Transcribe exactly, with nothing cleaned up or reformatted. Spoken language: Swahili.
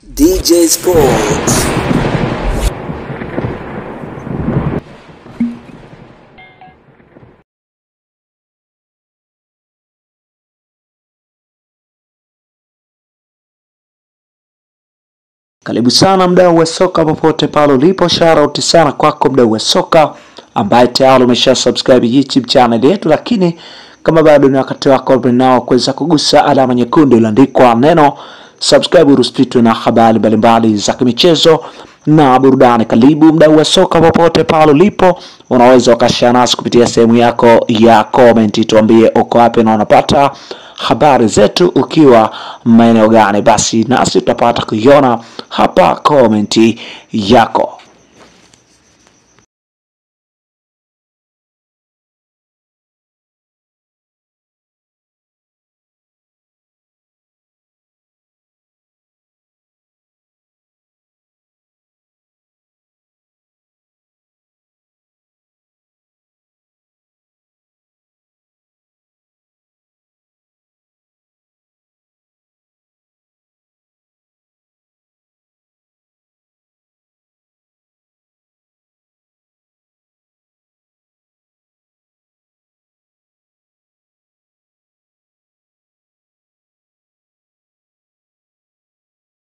D J Sports. Karibu sana mdau wa soka popote pale ulipo, shout sana kwako mdau wa soka ambaye tayari umesha subscribe YouTube channel yetu, lakini kama bado ni wakati wako nao kuweza kugusa alama nyekundu iliyoandikwa neno subscribe ruspitwe na habari mbalimbali za michezo na burudani. Karibu mdau wa soka popote pale ulipo, unaweza ukashare nasi kupitia sehemu yako ya comment, tuambie uko wapi na unapata habari zetu ukiwa maeneo gani, basi nasi tutapata kuiona hapa komenti yako.